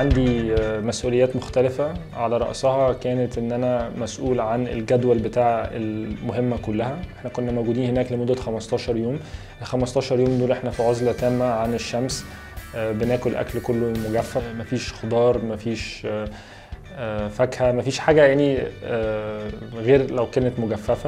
عندي مسؤوليات مختلفة، على رأسها كانت إن أنا مسؤول عن الجدول بتاع المهمة كلها. احنا كنا موجودين هناك لمدة 15 يوم. ال 15 يوم دول احنا في عزلة تامة عن الشمس، بناكل أكل كله مجفف، مفيش خضار، مفيش فاكهة، مفيش حاجة يعني غير لو كانت مجففة.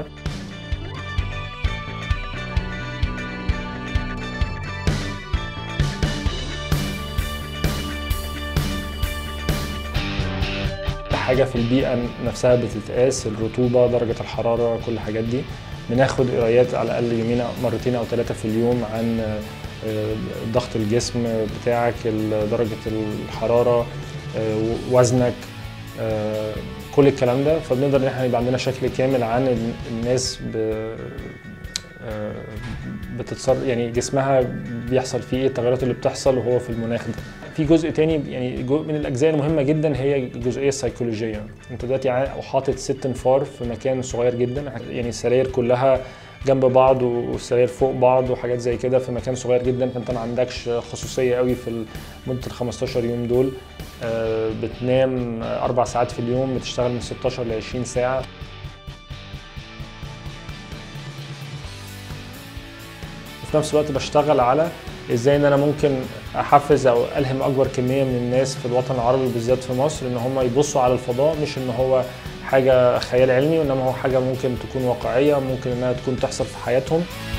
حاجة في البيئة نفسها بتتقاس، الرطوبة، درجة الحرارة، كل الحاجات دي. بناخد قرايات على الأقل يومين، مرتين أو 3 في اليوم، عن ضغط الجسم بتاعك، درجة الحرارة، وزنك، كل الكلام ده. فبنقدر ان احنا يبقى عندنا شكل كامل عن الناس بتتصرف، يعني جسمها بيحصل فيه ايه، التغيرات اللي بتحصل وهو في المناخ ده. في جزء تاني، يعني من الاجزاء المهمه جدا هي الجزئيه السيكولوجيه. انت دلوقتي حاطط 6 انفار في مكان صغير جدا، يعني السراير كلها جنب بعض والسراير فوق بعض وحاجات زي كده في مكان صغير جدا، فانت ما عندكش خصوصيه قوي في مده ال 15 يوم دول. بتنام 4 ساعات في اليوم، بتشتغل من 16 ل 20 ساعه. وفي نفس الوقت بشتغل على ازاي ان انا ممكن احفز او الهم اكبر كميه من الناس في الوطن العربي بالذات في مصر، ان هم يبصوا على الفضاء مش ان هو حاجه خيال علمي، وانما هو حاجه ممكن تكون واقعيه، ممكن انها تكون تحصل في حياتهم.